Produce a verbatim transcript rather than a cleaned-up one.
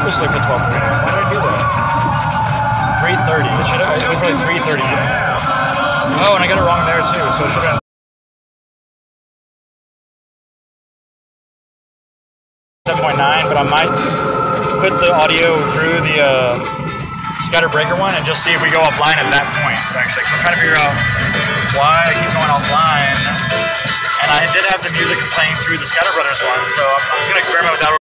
purposely put twelve thirty. Why did I do that? three thirty. It should have. It was really three thirty. Oh, and I got it wrong there too. So it should have been seven point nine. But I might put the audio through the uh, ScatterBreaker one and just see if we go offline at that point. So actually, I'm trying to figure out why I keep going offline. And I did have the music playing through the ScatterBrothers one, so I'm just gonna experiment with that.